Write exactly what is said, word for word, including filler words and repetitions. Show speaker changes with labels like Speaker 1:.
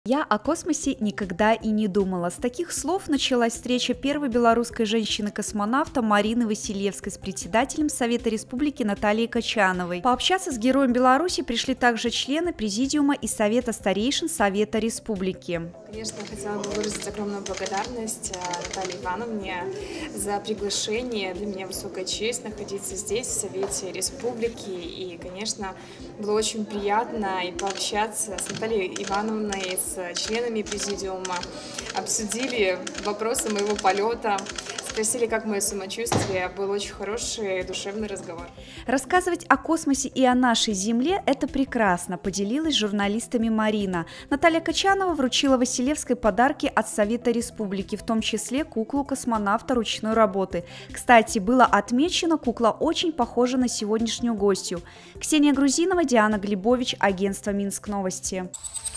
Speaker 1: Я о космосе никогда и не думала. С таких слов началась встреча первой белорусской женщины-космонавта Марины Василевской с председателем Совета Республики Натальей Качановой. Пообщаться с героем Беларуси пришли также члены Президиума и Совета старейшин Совета Республики.
Speaker 2: Конечно, хотела бы выразить огромную благодарность Наталье Ивановне за приглашение. Для меня высокая честь находиться здесь, в Совете Республики. И, конечно, было очень приятно и пообщаться с Натальей Ивановной, с членами Президиума. Обсудили вопросы моего полета, спросили, как мое самочувствие. Был очень хороший душевный разговор.
Speaker 1: Рассказывать о космосе и о нашей Земле – это прекрасно, поделилась с журналистами Марина. Наталья Качанова вручила Василевской подарки от Совета Республики, в том числе куклу-космонавта ручной работы. Кстати, было отмечено, кукла очень похожа на сегодняшнюю гостью. Ксения Грузинова, Диана Глебович, агентство Минск Новости.